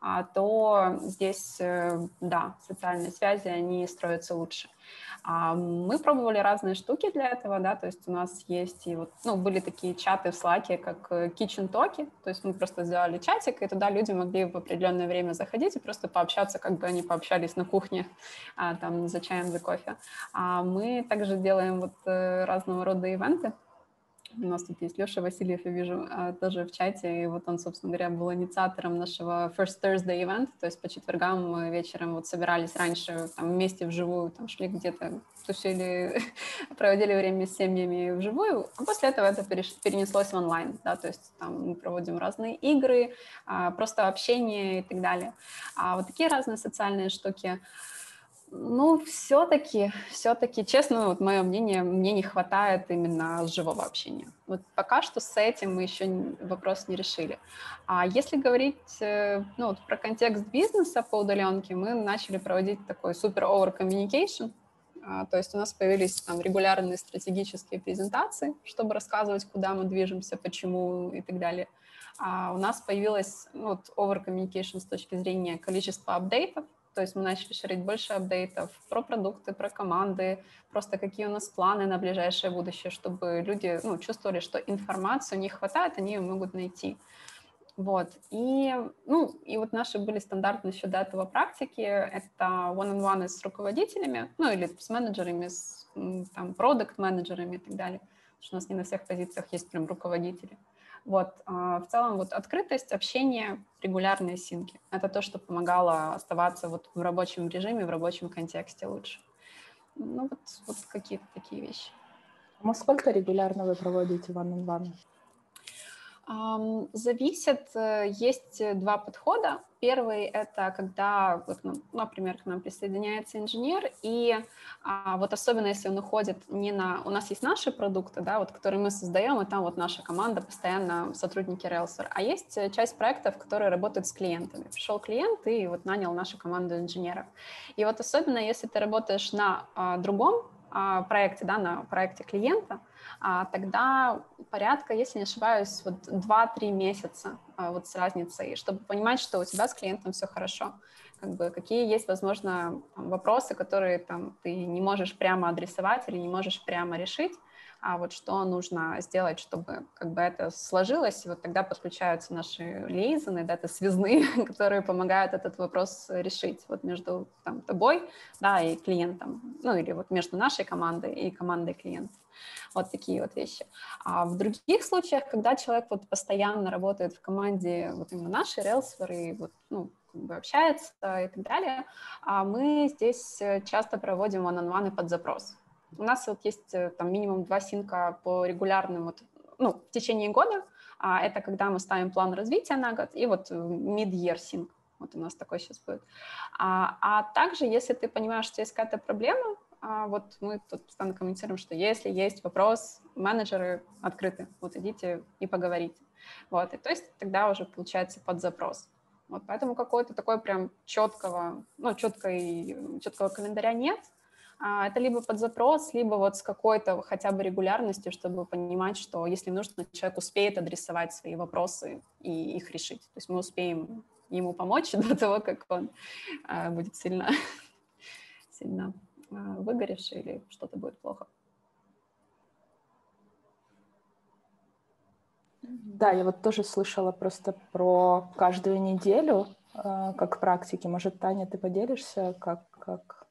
[SPEAKER 5] то здесь, да, социальные связи, они строятся лучше. Мы пробовали разные штуки для этого, да, то есть у нас есть и вот, ну, были такие чаты в Slack, как Kitchen Talk, то есть мы просто сделали чатик, и туда люди могли в определенное время заходить и просто пообщаться, как бы они пообщались на кухне, там, за чаем, за кофе. Мы также делаем вот разного рода ивенты. У нас тут есть Леша Васильев, я вижу, тоже в чате, и вот он, собственно говоря, был инициатором нашего First Thursday event, то есть по четвергам мы вечером вот собирались раньше там вместе вживую, там шли где-то, тусили, проводили время с семьями вживую, а после этого это перенеслось в онлайн, да, то есть там мы проводим разные игры, просто общение и так далее. Вот такие разные социальные штуки. Ну, все-таки, честно, вот мое мнение, мне не хватает именно живого общения. Вот пока что с этим мы еще вопрос не решили. А если говорить, ну, вот про контекст бизнеса по удаленке, мы начали проводить такой супер over communication. То есть у нас появились там регулярные стратегические презентации, чтобы рассказывать, куда мы движемся, почему и так далее. У нас появилось, ну, вот over communication с точки зрения количества апдейтов. То есть мы начали шерить больше апдейтов про продукты, про команды, просто какие у нас планы на ближайшее будущее, чтобы люди, ну, чувствовали, что информацию не хватает, они ее могут найти. Вот. И вот наши были стандартные еще до этого практики. Это one-on-one с руководителями, ну, или с менеджерами, с там, продакт-менеджерами и так далее. Потому что у нас не на всех позициях есть прям руководители. Вот. В целом вот открытость, общение, регулярные синки. Это то, что помогало оставаться вот в рабочем режиме, в рабочем контексте лучше. Ну вот какие-то такие вещи.
[SPEAKER 4] А сколько регулярно вы проводите one-on-one?
[SPEAKER 5] Зависит, есть два подхода. Первый — это когда, вот, например, к нам присоединяется инженер, и вот особенно если он уходит не на... У нас есть наши продукты, да, вот, которые мы создаем, и там вот наша команда, постоянно сотрудники Railsware, а есть часть проектов, которые работают с клиентами. Пришел клиент и вот нанял нашу команду инженеров. И вот особенно если ты работаешь на другом проекте, да, на проекте клиента, тогда порядка, если не ошибаюсь, вот 2-3 месяца вот с разницей, чтобы понимать, что у тебя с клиентом все хорошо. Как бы, какие есть, возможно, вопросы, которые там, ты не можешь прямо адресовать или не можешь прямо решить, а вот что нужно сделать, чтобы как бы это сложилось, и вот тогда подключаются наши лиэйзоны, да, это связные, которые помогают этот вопрос решить вот между там, тобой, да, и клиентом, ну или вот между нашей командой и командой клиентов. Вот такие вот вещи. А в других случаях, когда человек вот постоянно работает в команде вот именно нашей, Railsware, и вот, ну, как бы общается и так далее, мы здесь часто проводим one-on-one под запрос. У нас вот есть там минимум 2 синка по регулярным, вот, ну, в течение года. Это когда мы ставим план развития на год, и вот mid-year sync. Вот у нас такой сейчас будет. А также, если ты понимаешь, что есть какая-то проблема, вот мы тут постоянно комментируем, что если есть вопрос, менеджеры открыты, вот идите и поговорите. Вот, и то есть тогда уже получается под запрос. Вот, поэтому какого-то такой прям четкого календаря нет. Это либо под запрос, либо вот с какой-то хотя бы регулярностью, чтобы понимать, что если нужно, человек успеет адресовать свои вопросы и их решить. То есть мы успеем ему помочь до того, как он будет сильно выгоревший или что-то будет плохо.
[SPEAKER 4] Да, я вот тоже слышала просто про каждую неделю, как практики. Может, Таня, ты поделишься, как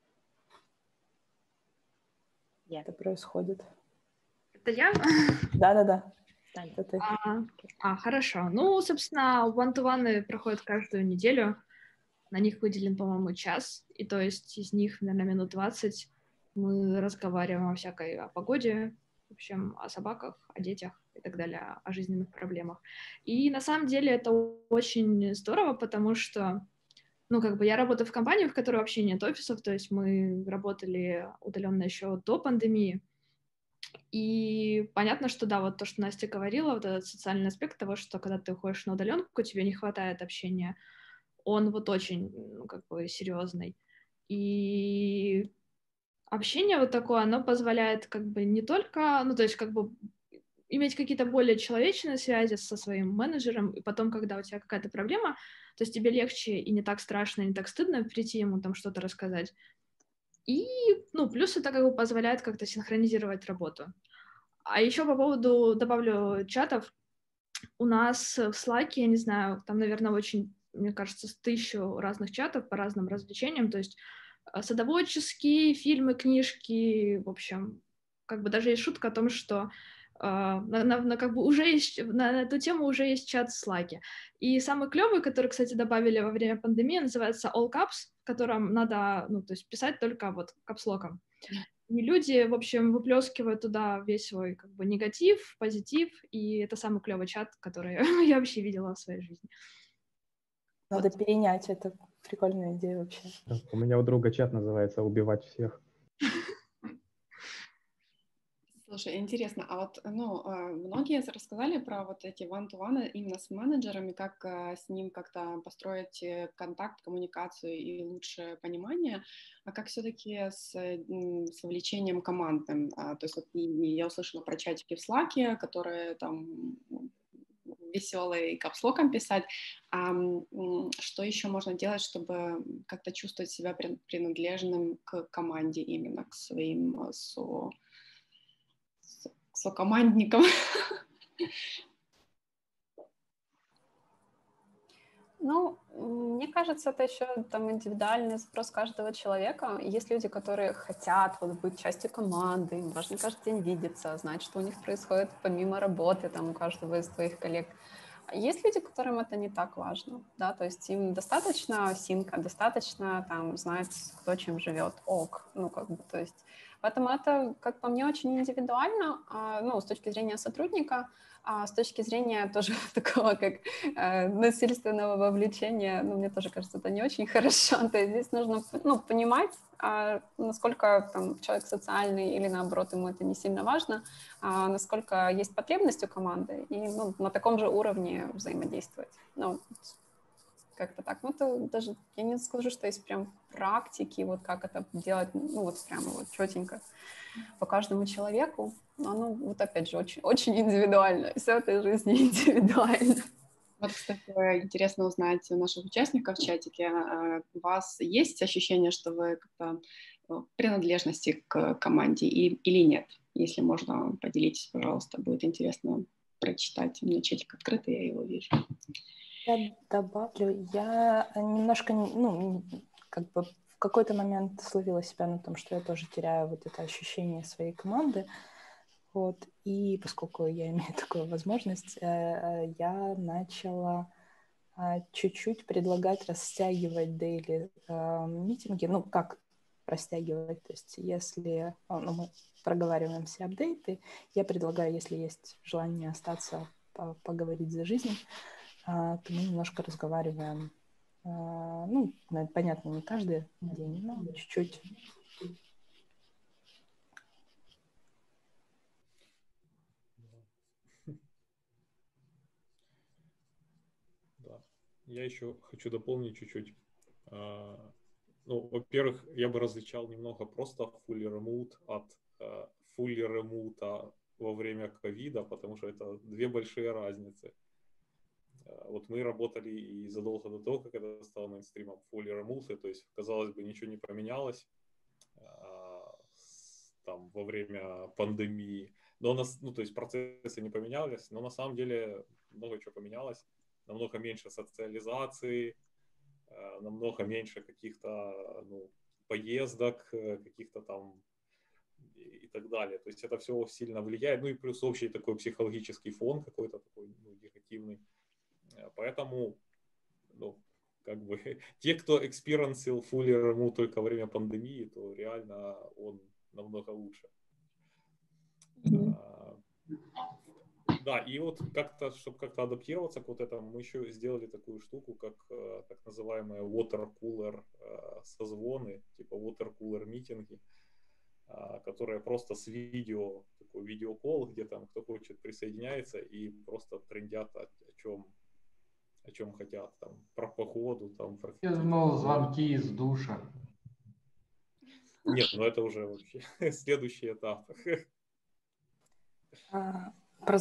[SPEAKER 4] это происходит?
[SPEAKER 9] Это я?
[SPEAKER 4] Да.
[SPEAKER 6] Таня.
[SPEAKER 4] Это ты.
[SPEAKER 9] Хорошо. Ну, собственно, one-to-one проходят каждую неделю. На них выделен, по-моему, час. И то есть из них, наверное, минут 20 мы разговариваем о погоде, в общем, о собаках, о детях и так далее, о жизненных проблемах. И на самом деле это очень здорово, потому что, ну, как бы я работаю в компании, в которой вообще нет офисов, то есть мы работали удаленно еще до пандемии. И понятно, что да, вот то, что Настя говорила, вот этот социальный аспект того, что когда ты уходишь на удаленку, тебе не хватает общения, он вот очень, ну, как бы серьезный. И общение вот такое, оно позволяет как бы не только, ну, то есть как бы иметь какие-то более человечные связи со своим менеджером, и потом, когда у тебя какая-то проблема, то есть тебе легче и не так страшно, и не так стыдно прийти ему там что-то рассказать. И, ну, плюс это как бы позволяет как-то синхронизировать работу. А еще по поводу, добавлю, чатов, у нас в Slack, я не знаю, там, наверное, очень, мне кажется, 1000 разных чатов по разным развлечениям, то есть садоводческие, фильмы, книжки, в общем, как бы даже есть шутка о том, что как бы уже есть, на эту тему уже есть чат в Slack. И самый клевый, который, кстати, добавили во время пандемии, называется All Caps, в котором надо, ну, то есть писать только вот капслоком. И люди, в общем, выплескивают туда весь свой как бы негатив, позитив, и это самый клевый чат, который я вообще видела в своей жизни.
[SPEAKER 4] Надо перенять, это прикольная идея вообще.
[SPEAKER 8] У меня у друга чат называется «Убивать всех».
[SPEAKER 2] Слушай, интересно, а вот, ну, многие рассказали про вот эти one-to-one именно с менеджерами, как с ним как-то построить контакт, коммуникацию и лучшее понимание, а как все-таки с вовлечением командным? То есть вот я услышала про чатики в Slack, которые там веселые, капслоком писать. Что еще можно делать, чтобы как-то чувствовать себя принадлежным к команде, именно к своим сокомандникам?
[SPEAKER 5] Ну, мне кажется, это еще там индивидуальный запрос каждого человека. Есть люди, которые хотят вот быть частью команды, им важно каждый день видеться, знать, что у них происходит помимо работы, там у каждого из твоих коллег. Есть люди, которым это не так важно, да, то есть им достаточно синка, достаточно там знать, кто чем живет, ну, как бы, то есть, поэтому это, как по мне, очень индивидуально, ну, с точки зрения сотрудника, с точки зрения тоже такого, как насильственного вовлечения, ну, мне тоже кажется, это не очень хорошо, то есть здесь нужно, ну, понимать, насколько там человек социальный или, наоборот, ему это не сильно важно, насколько есть потребность у команды, и, ну, на таком же уровне взаимодействовать. Ну, как-то так. Ну, это даже, я не скажу, что есть прям практики, вот как это делать, ну, вот прямо вот четенько по каждому человеку. Но оно, вот опять же, очень, очень индивидуально. Все в этой жизни индивидуально.
[SPEAKER 2] Вот, кстати, интересно узнать у наших участников в чатике, у вас есть ощущение, что вы как-то в принадлежности к команде или нет? Если можно, поделитесь, пожалуйста, будет интересно прочитать. У меня чатик открытый, я его вижу.
[SPEAKER 4] Я добавлю, я немножко, ну, как бы в какой-то момент словила себя на том, что я тоже теряю вот это ощущение своей команды. Вот, и поскольку я имею такую возможность, я начала чуть-чуть предлагать растягивать daily митинги. Ну, как растягивать? То есть если мы проговариваем все апдейты, я предлагаю, если есть желание остаться, поговорить за жизнь, то мы немножко разговариваем. Ну, понятно, не каждый день, но чуть-чуть.
[SPEAKER 7] Я еще хочу дополнить чуть-чуть. Ну, во-первых, я бы различал немного просто fully remote от fully remote во время ковида, потому что это две большие разницы. Вот мы работали и задолго до того, как это стало мейнстримом, fully remote, то есть, казалось бы, ничего не поменялось там во время пандемии. Но ну, то есть процессы не поменялись, но на самом деле много чего поменялось. Намного меньше социализации, намного меньше каких-то поездок, каких-то там и так далее. То есть это все сильно влияет. Ну и плюс общий такой психологический фон какой-то такой негативный. Поэтому, как бы, те, кто экспириенсил fully remote только во время пандемии, то реально он намного лучше. Да, и вот как-то, чтобы как-то адаптироваться к вот этому, мы еще сделали такую штуку, как так называемые water cooler созвоны, типа water cooler митинги, которые просто с видео, такой видеокол, где там кто хочет присоединяется и просто трендят о чем хотят, там, про погоду, там, про...
[SPEAKER 3] Я думал, звонки из душа.
[SPEAKER 7] Нет, ну это уже вообще следующий этап.
[SPEAKER 4] Про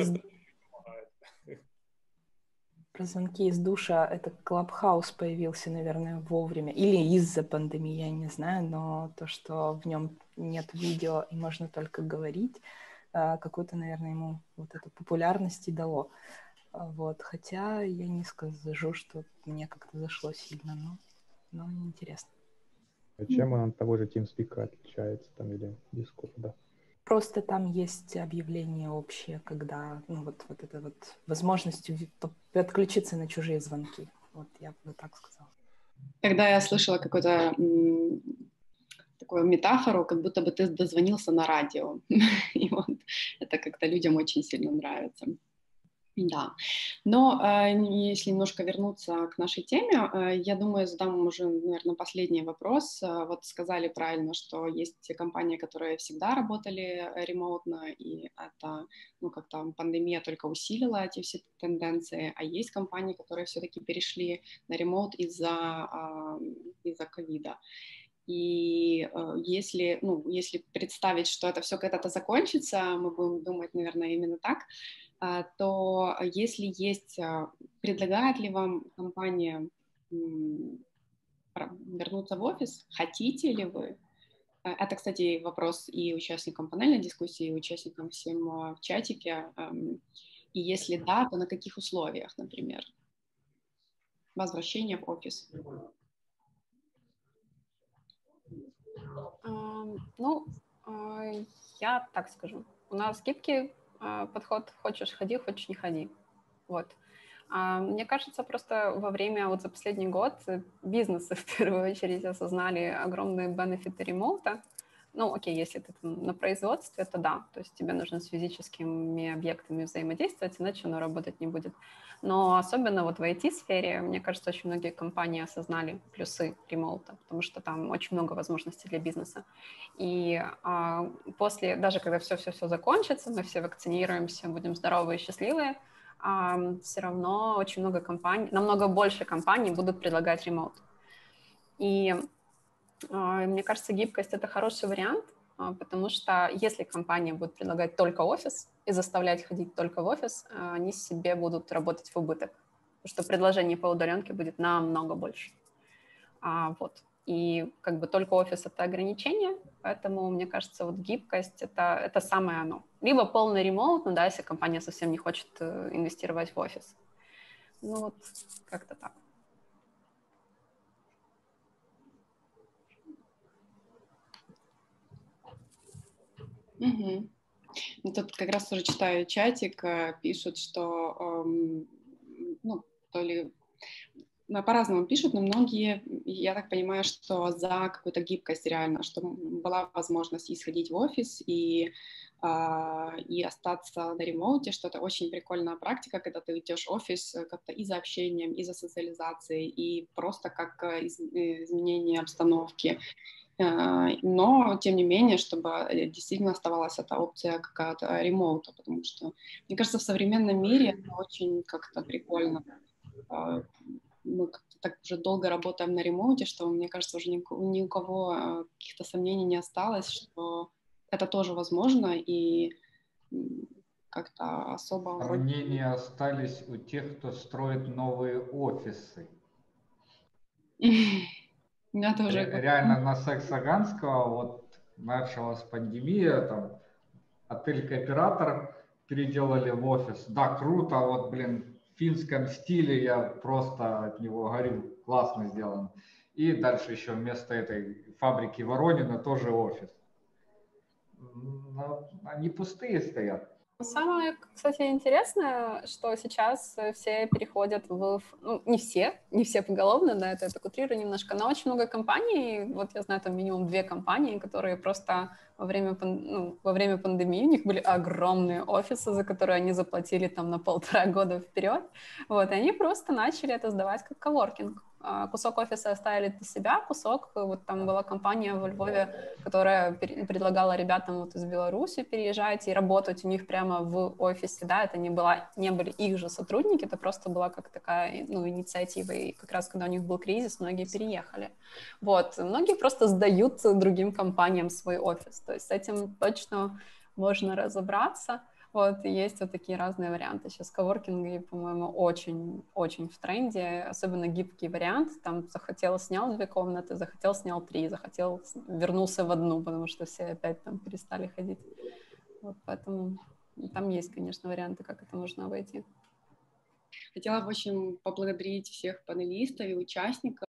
[SPEAKER 4] звонки из душа, это Clubhouse появился, наверное, вовремя. Или из-за пандемии, я не знаю, но то, что в нем нет видео и можно только говорить, какую-то, наверное, ему вот эту популярность и дало. Вот. Хотя я не скажу, что мне как-то зашло сильно, но интересно.
[SPEAKER 8] А чем он от того же TeamSpeak отличается там или Discord?
[SPEAKER 4] Просто там есть объявление общее, когда вот эта вот возможность подключиться на чужие звонки. Вот я бы так сказала.
[SPEAKER 2] Когда я слышала какую-то такую метафору, как будто бы ты дозвонился на радио. И вот это как-то людям очень сильно нравится. Да, но если немножко вернуться к нашей теме, я думаю, задам уже, наверное, последний вопрос. Вот сказали правильно, что есть компании, которые всегда работали ремоутно, и это, как-то пандемия только усилила эти все тенденции, а есть компании, которые все-таки перешли на ремоут из-за ковида. И если представить, что это все когда-то закончится, мы будем думать, наверное, именно так, то если есть, предлагает ли вам компания вернуться в офис, хотите ли вы? Это, кстати, вопрос и участникам панельной дискуссии, и участникам всем в чатике. И если да, то на каких условиях, например? Возвращение в офис.
[SPEAKER 5] Я так скажу. У нас гибкий подход, хочешь ходи, хочешь не ходи. Вот. Мне кажется, просто во время, вот за последний год бизнесы в первую очередь осознали огромные бенефиты ремоута. Ну, окей, если ты там на производстве, то да, то есть тебе нужно с физическими объектами взаимодействовать, иначе оно работать не будет. Но особенно вот в IT-сфере, мне кажется, очень многие компании осознали плюсы ремоута, потому что там очень много возможностей для бизнеса. И после, даже когда все закончится, мы все вакцинируемся, будем здоровые и счастливые, все равно очень много компаний, намного больше компаний будут предлагать ремоут. И мне кажется, гибкость — это хороший вариант, потому что если компания будет предлагать только офис и заставлять ходить только в офис, они себе будут работать в убыток, потому что предложений по удаленке будет намного больше. Вот. И как бы только офис — это ограничение, поэтому, мне кажется, вот гибкость — это самое оно. Либо полный ремоут, ну да, если компания совсем не хочет инвестировать в офис. Ну вот как-то так.
[SPEAKER 2] Угу. Тут как раз тоже читаю чатик, пишут, что, ну, то ли по-разному пишут, но многие, я так понимаю, что за какую-то гибкость реально, что была возможность и сходить в офис, и остаться на ремоуте, что это очень прикольная практика, когда ты идешь в офис как-то и за общением, и за социализацией, и просто как изменение обстановки. Но, тем не менее, чтобы действительно оставалась эта опция какая-то ремоута, потому что, мне кажется, в современном мире это очень как-то прикольно. Мы как-то так уже долго работаем на ремоуте, что, мне кажется, уже ни у кого каких-то сомнений не осталось, что это тоже возможно, и как-то особо...
[SPEAKER 3] Сомнения остались у тех, кто строит новые офисы. Реально на Саксаганского вот началась пандемия, там отель Кооператор переделали в офис. Да, круто, вот, блин, в финском стиле я просто от него горю, классно сделано. И дальше еще вместо этой фабрики Воронина тоже офис. Но они пустые стоят.
[SPEAKER 5] Самое, кстати, интересное, что сейчас все переходят ну, не все поголовно, да, это утрирую немножко, но очень много компаний, вот я знаю там минимум 2 компании, которые просто во время пандемии, у них были огромные офисы, за которые они заплатили там на 1,5 года вперед, вот, и они просто начали это сдавать как коворкинг. Кусок офиса оставили для себя, кусок, вот там была компания во Львове, которая предлагала ребятам вот из Беларуси переезжать и работать у них прямо в офисе, да, это не были их же сотрудники, это просто была как такая, ну, инициатива, и как раз когда у них был кризис, многие переехали. Вот, многие просто сдают другим компаниям свой офис, то есть с этим точно можно разобраться. Вот, и есть вот такие разные варианты. Сейчас коворкинги, по-моему, очень в тренде, особенно гибкий вариант. Там захотел, снял 2 комнаты, захотел, снял 3, захотел, вернулся в 1, потому что все опять там перестали ходить. Вот, поэтому там есть, конечно, варианты, как это можно обойти.
[SPEAKER 2] Хотела бы очень поблагодарить всех панелистов и участников.